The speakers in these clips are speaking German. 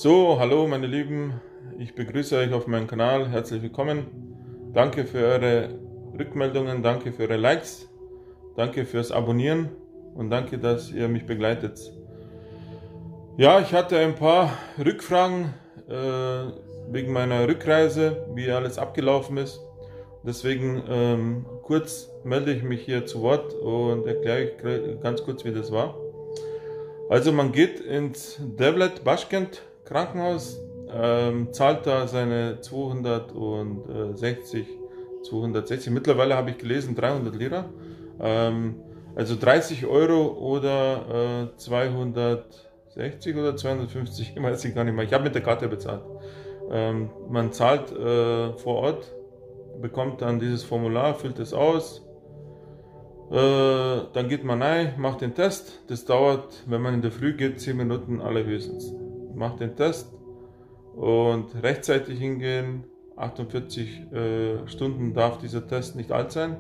So, hallo meine Lieben, ich begrüße euch auf meinem Kanal, herzlich willkommen. Danke für eure Rückmeldungen, danke für eure Likes, danke fürs Abonnieren und danke, dass ihr mich begleitet. Ja, ich hatte ein paar Rückfragen wegen meiner Rückreise, wie alles abgelaufen ist. Deswegen kurz melde ich mich hier zu Wort und erkläre euch ganz kurz, wie das war. Also man geht ins Devlet Başkent Krankenhaus, zahlt da seine 260, mittlerweile habe ich gelesen 300 Lira, also 30 Euro oder 260 oder 250, ich weiß ich gar nicht mehr, ich habe mit der Karte bezahlt. Man zahlt vor Ort, bekommt dann dieses Formular, füllt es aus. Dann geht man rein, macht den Test. Das dauert, wenn man in der Früh geht, 10 Minuten allerhöchstens. Macht den Test und rechtzeitig hingehen. 48 Stunden darf dieser Test nicht alt sein.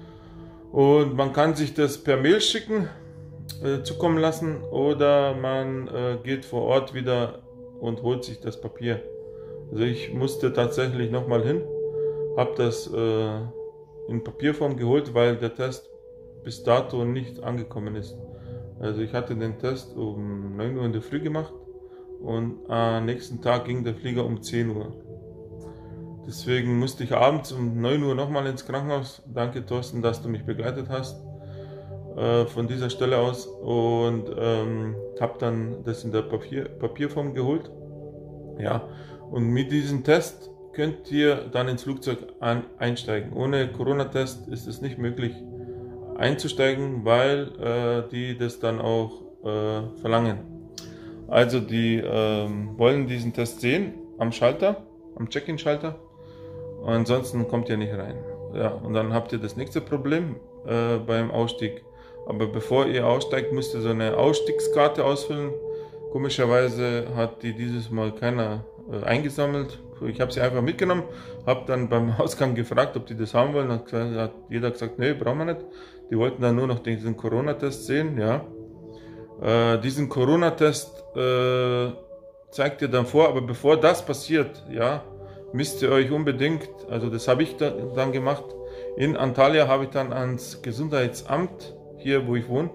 Und man kann sich das per Mail schicken, zukommen lassen, oder man geht vor Ort wieder und holt sich das Papier. Also ich musste tatsächlich nochmal hin, habe das in Papierform geholt, weil der Test bis dato nicht angekommen ist. Also ich hatte den Test um 9 Uhr in der Früh gemacht und am nächsten Tag ging der Flieger um 10 Uhr. Deswegen musste ich abends um 9 Uhr nochmal ins Krankenhaus. Danke Thorsten, dass du mich begleitet hast von dieser Stelle aus, und habe dann das in der Papierform geholt. Ja, und mit diesem Test könnt ihr dann ins Flugzeug einsteigen. Ohne Corona-Test ist es nicht möglich einzusteigen, weil die das dann auch verlangen. Also die wollen diesen Test sehen am Schalter, am Check-in-Schalter. Ansonsten kommt ihr nicht rein. Ja, und dann habt ihr das nächste Problem beim Ausstieg. Aber bevor ihr aussteigt, müsst ihr so eine Ausstiegskarte ausfüllen. Komischerweise hat die dieses Mal keiner eingesammelt. Ich habe sie einfach mitgenommen, habe dann beim Ausgang gefragt, ob die das haben wollen. Hat jeder gesagt, nee, brauchen wir nicht. Die wollten dann nur noch diesen Corona-Test sehen. Ja. Diesen Corona-Test zeigt ihr dann vor, aber bevor das passiert, ja, müsst ihr euch unbedingt, also das habe ich dann gemacht, in Antalya habe ich dann ans Gesundheitsamt, hier wo ich wohne,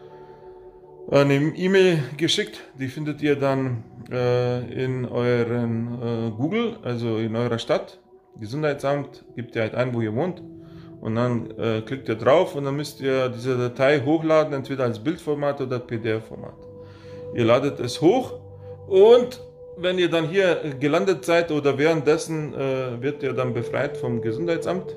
eine E-Mail geschickt. Die findet ihr dann in euren Google, also in eurer Stadt. Gesundheitsamt, gebt ihr halt ein, wo ihr wohnt, und dann klickt ihr drauf und dann müsst ihr diese Datei hochladen, entweder als Bildformat oder PDF-Format. Ihr ladet es hoch, und wenn ihr dann hier gelandet seid oder währenddessen wird ihr dann befreit vom Gesundheitsamt.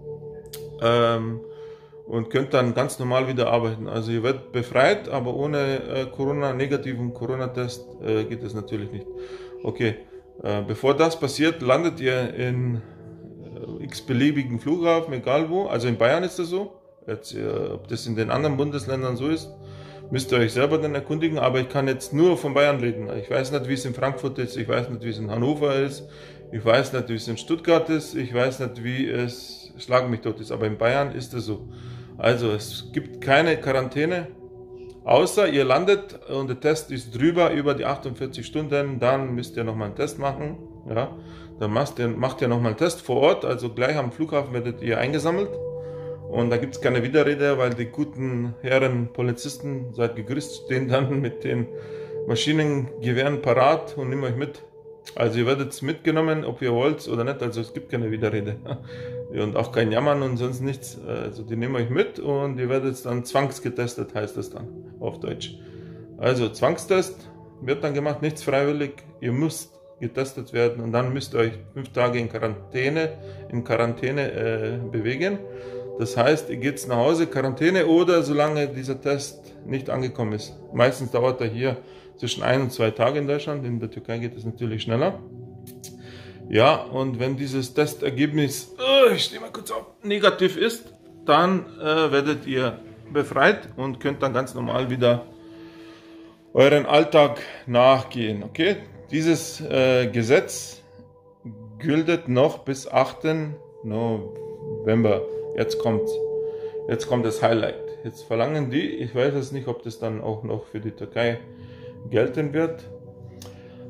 Und könnt dann ganz normal wieder arbeiten. Also ihr werdet befreit, aber ohne negativen Corona-Test geht es natürlich nicht. Okay, bevor das passiert, landet ihr in x-beliebigen Flughafen, egal wo. Also in Bayern ist das so. Jetzt, ob das in den anderen Bundesländern so ist, müsst ihr euch selber dann erkundigen. Aber ich kann jetzt nur von Bayern reden. Ich weiß nicht, wie es in Frankfurt ist. Ich weiß nicht, wie es in Hannover ist. Ich weiß nicht, wie es in Stuttgart ist. Ich weiß nicht, wie es, schlag mich tot, ist. Aber in Bayern ist es so. Also es gibt keine Quarantäne, außer ihr landet und der Test ist drüber, über die 48 Stunden, dann müsst ihr nochmal einen Test machen. Ja, dann macht ihr nochmal einen Test vor Ort, also gleich am Flughafen werdet ihr eingesammelt. Und da gibt es keine Widerrede, weil die guten Herren Polizisten, seid gegrüßt, stehen dann mit den Maschinengewehren parat und nehmen euch mit. Also ihr werdet mitgenommen, ob ihr wollt oder nicht, also es gibt keine Widerrede. Und auch kein Jammern und sonst nichts. Also die nehmen euch mit und ihr werdet dann zwangsgetestet, heißt das dann auf Deutsch. Also Zwangstest wird dann gemacht, nichts freiwillig, ihr müsst getestet werden und dann müsst ihr euch 5 Tage in Quarantäne bewegen. Das heißt, ihr geht nach Hause, Quarantäne, oder solange dieser Test nicht angekommen ist. Meistens dauert er hier zwischen 1 und 2 Tage in Deutschland, in der Türkei geht es natürlich schneller. Ja, und wenn dieses Testergebnis, ich stehe mal kurz auf, negativ ist, dann werdet ihr befreit und könnt dann ganz normal wieder euren Alltag nachgehen. Okay, dieses Gesetz gilt noch bis 8. November. Jetzt kommt das Highlight. Jetzt verlangen die, ich weiß es nicht, ob das dann auch noch für die Türkei gelten wird.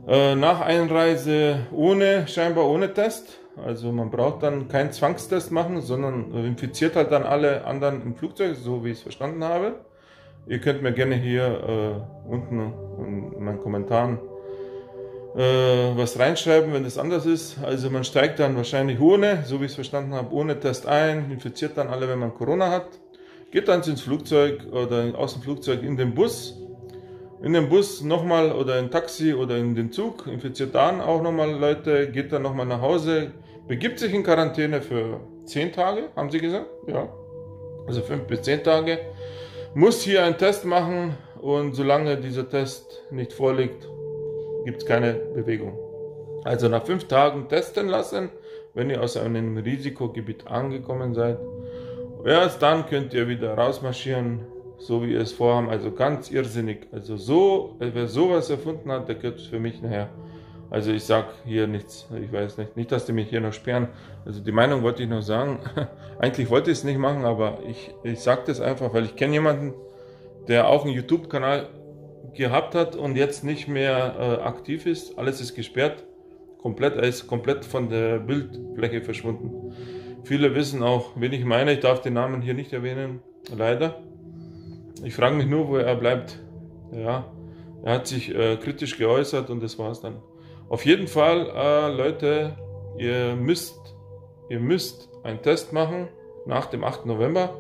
Nach Einreise scheinbar ohne Test. Also man braucht dann keinen Zwangstest machen, sondern infiziert halt dann alle anderen im Flugzeug, so wie ich es verstanden habe. Ihr könnt mir gerne hier unten in meinen Kommentaren was reinschreiben, wenn das anders ist. Also man steigt dann wahrscheinlich so wie ich es verstanden habe, ohne Test ein, infiziert dann alle, wenn man Corona hat, geht dann ins Flugzeug oder aus dem Flugzeug in den Bus. In den Bus nochmal oder in Taxi oder in den Zug, infiziert dann auch nochmal Leute, geht dann nochmal nach Hause, begibt sich in Quarantäne für 10 Tage, haben sie gesagt, ja, also 5 bis 10 Tage, muss hier einen Test machen und solange dieser Test nicht vorliegt, gibt es keine Bewegung. Also nach 5 Tagen testen lassen, wenn ihr aus einem Risikogebiet angekommen seid. Erst dann könnt ihr wieder rausmarschieren, so wie ihr es vorhaben, also ganz irrsinnig. Also wer sowas erfunden hat, der gehört für mich nachher. Also ich sag hier nichts, ich weiß nicht, dass die mich hier noch sperren. Also die Meinung wollte ich noch sagen. Eigentlich wollte ich es nicht machen, aber ich sag das einfach, weil ich kenne jemanden, der auch einen YouTube-Kanal gehabt hat und jetzt nicht mehr aktiv ist. Alles ist gesperrt, er ist komplett von der Bildfläche verschwunden. Viele wissen auch, wen ich meine, ich darf den Namen hier nicht erwähnen, leider. Ich frage mich nur, wo er bleibt. Ja, er hat sich kritisch geäußert und das war's dann. Auf jeden Fall, Leute, ihr müsst einen Test machen nach dem 8. November.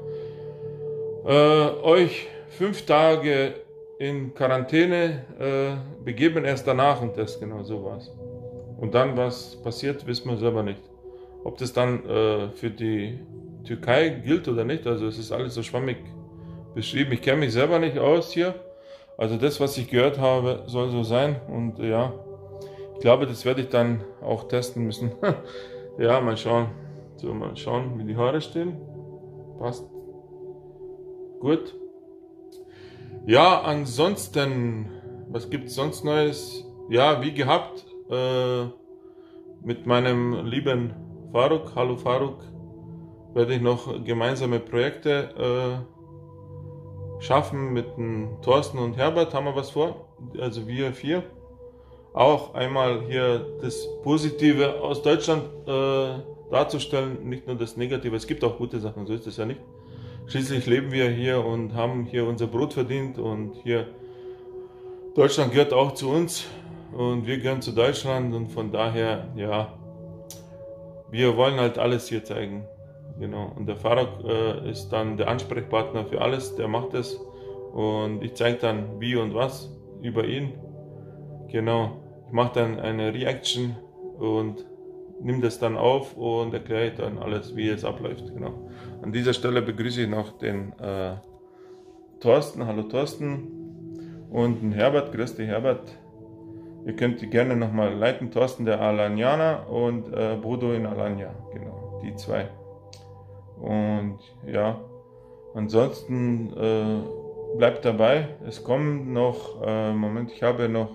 Euch 5 Tage in Quarantäne begeben, erst danach einen Test, genau so war's. Und dann, was passiert, wissen wir selber nicht. Ob das dann für die Türkei gilt oder nicht, also es ist alles so schwammig beschrieben. Ich kenne mich selber nicht aus hier. Also das, was ich gehört habe, soll so sein. Und ja, ich glaube, das werde ich dann auch testen müssen. Ja, mal schauen. So, mal schauen, wie die Haare stehen. Passt. Gut. Ja, ansonsten, was gibt es sonst Neues? Ja, wie gehabt, mit meinem lieben Faruk, hallo Faruk, werde ich noch gemeinsame Projekte schaffen mit dem Thorsten und Herbert, haben wir was vor, also wir 4. Auch einmal hier das Positive aus Deutschland darzustellen, nicht nur das Negative, es gibt auch gute Sachen, so ist es ja nicht. Schließlich leben wir hier und haben hier unser Brot verdient und hier, Deutschland gehört auch zu uns und wir gehören zu Deutschland und von daher, ja, wir wollen halt alles hier zeigen. Genau, und der Faruk ist dann der Ansprechpartner für alles, der macht es und ich zeige dann wie und was über ihn. Genau, ich mache dann eine Reaction und nehme das dann auf und erkläre dann alles, wie es abläuft. Genau. An dieser Stelle begrüße ich noch den Thorsten, hallo Thorsten, und den Herbert, grüß dich Herbert. Ihr könnt die gerne nochmal leiten, Thorsten der Alanianer und Bodo in Alanya, genau, die 2. Und ja, ansonsten bleibt dabei, es kommen noch, Moment, ich habe noch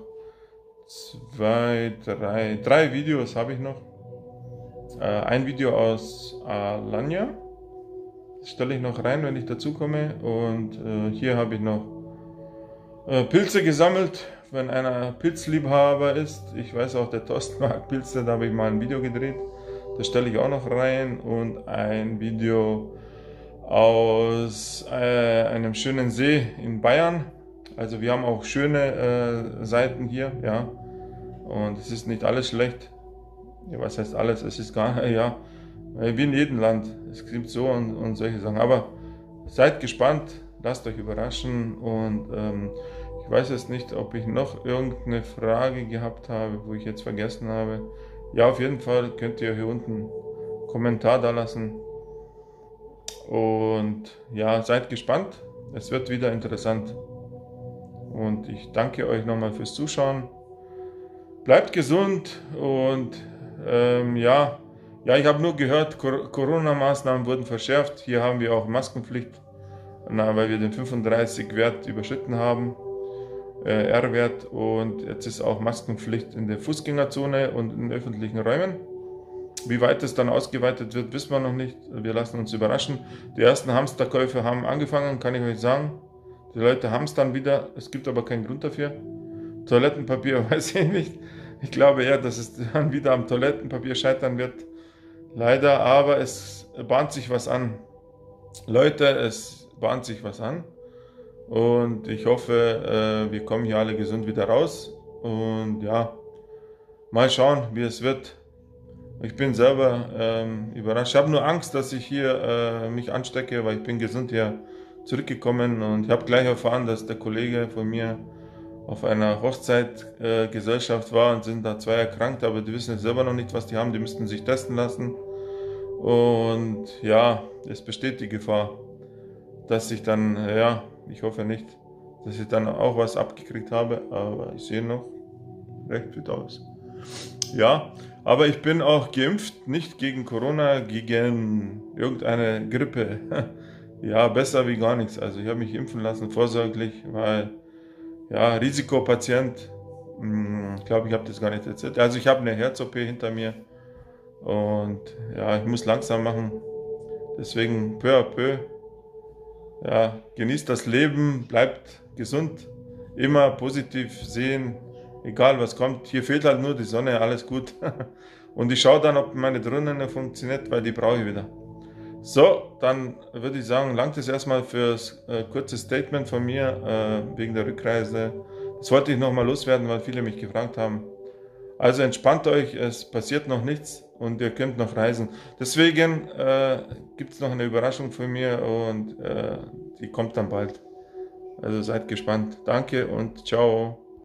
3 Videos habe ich noch. Ein Video aus Alanya, das stelle ich noch rein, wenn ich dazu komme. Und hier habe ich noch Pilze gesammelt, wenn einer Pilzliebhaber ist. Ich weiß auch, der Thorsten mag Pilze, da habe ich mal ein Video gedreht. Das stelle ich auch noch rein. Und ein Video aus einem schönen See in Bayern. Also wir haben auch schöne Seiten hier, ja. Und es ist nicht alles schlecht. Ja, was heißt alles? Es ist gar, ja, wie in jedem Land. Es gibt so und solche Sachen. Aber seid gespannt, lasst euch überraschen. Und ich weiß jetzt nicht, ob ich noch irgendeine Frage gehabt habe, wo ich jetzt vergessen habe. Ja, auf jeden Fall könnt ihr hier unten einen Kommentar da lassen. Und ja, seid gespannt. Es wird wieder interessant. Und ich danke euch nochmal fürs Zuschauen. Bleibt gesund und ja, ich habe nur gehört, Corona-Maßnahmen wurden verschärft. Hier haben wir auch Maskenpflicht, weil wir den 35-Wert überschritten haben, R-Wert. Und jetzt ist auch Maskenpflicht in der Fußgängerzone und in öffentlichen Räumen. Wie weit es dann ausgeweitet wird, wissen wir noch nicht. Wir lassen uns überraschen. Die ersten Hamsterkäufe haben angefangen, kann ich euch sagen. Die Leute hamstern wieder, es gibt aber keinen Grund dafür. Toilettenpapier weiß ich nicht. Ich glaube eher, dass es dann wieder am Toilettenpapier scheitern wird. Leider, aber es bahnt sich was an. Leute, es bahnt sich was an. Und ich hoffe, wir kommen hier alle gesund wieder raus. Und ja, mal schauen, wie es wird. Ich bin selber überrascht. Ich habe nur Angst, dass ich hier mich anstecke, weil ich bin gesund hier zurückgekommen und ich habe gleich erfahren, dass der Kollege von mir auf einer Hochzeitgesellschaft war und sind da zwei erkrankt, aber die wissen jetzt selber noch nicht, was die haben. Die müssten sich testen lassen. Und ja, es besteht die Gefahr, dass ich dann, ja, ich hoffe nicht, dass ich dann auch was abgekriegt habe, aber ich sehe noch recht fit aus. Ja, aber ich bin auch geimpft, nicht gegen Corona, gegen irgendeine Grippe. Ja, besser wie gar nichts. Also ich habe mich impfen lassen, vorsorglich, weil, ja, Risikopatient, ich glaube, ich habe das gar nicht erzählt. Also ich habe eine Herz-OP hinter mir und ja, ich muss langsam machen. Deswegen peu à peu, ja, genießt das Leben, bleibt gesund, immer positiv sehen, egal was kommt. Hier fehlt halt nur die Sonne, alles gut. Und ich schaue dann, ob meine Drohne funktioniert, weil die brauche ich wieder. So, dann würde ich sagen, langt es erstmal fürs kurze Statement von mir wegen der Rückreise. Das wollte ich nochmal loswerden, weil viele mich gefragt haben. Also entspannt euch, es passiert noch nichts und ihr könnt noch reisen. Deswegen gibt es noch eine Überraschung von mir und die kommt dann bald. Also seid gespannt. Danke und ciao.